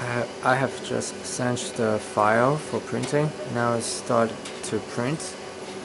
I have just sent the file for printing. Now it's start to print.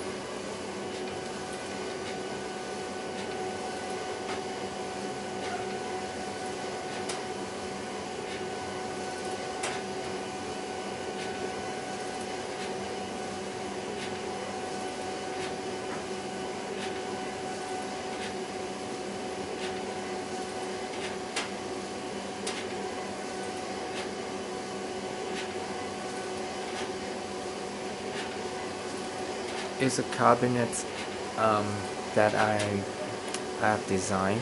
It's a cabinet that I have designed.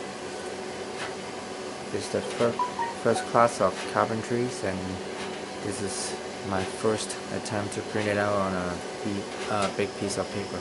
It's the first class of carpentries, and this is my first attempt to print it out on a big piece of paper.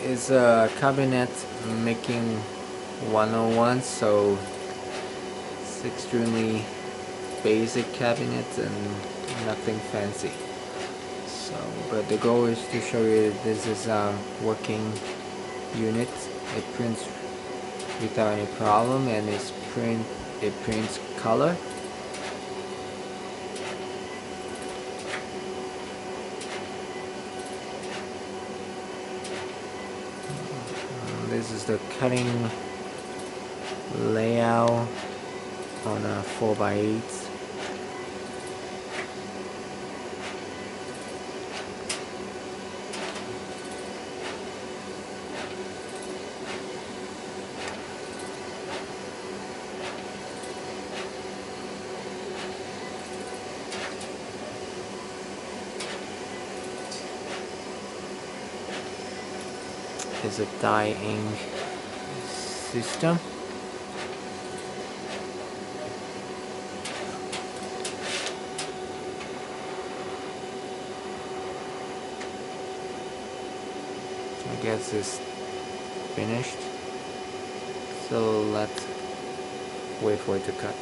is a cabinet making 101, so it's extremely basic cabinet and nothing fancy. So, but the goal is to show you this is a working unit. It prints without any problem, and it prints color. This is the cutting layout on a 4x8. Is a die ink system. I guess it's finished. So let's wait for it to cut.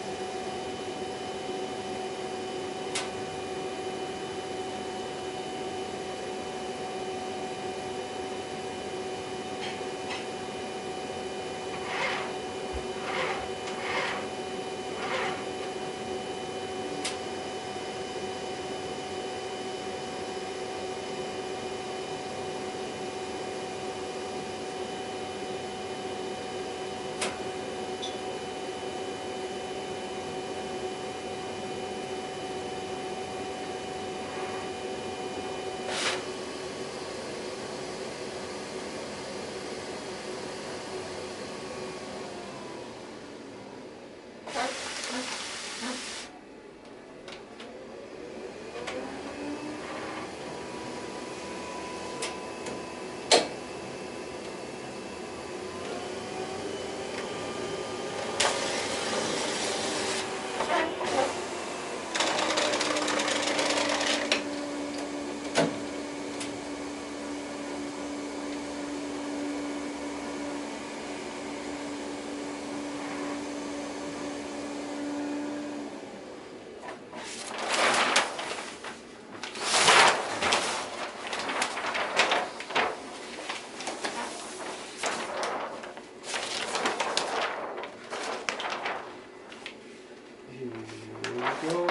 Go.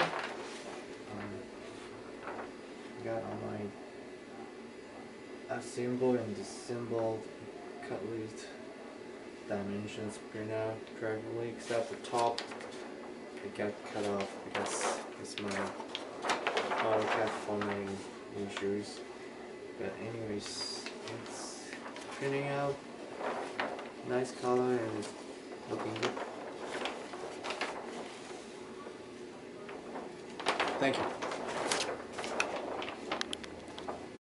Got all my assembled and disassembled cutlet dimensions printed out correctly, except the top it got cut off because it's my AutoCAD formatting issues. But anyways, it's printing out nice color and it's looking good. Thank you.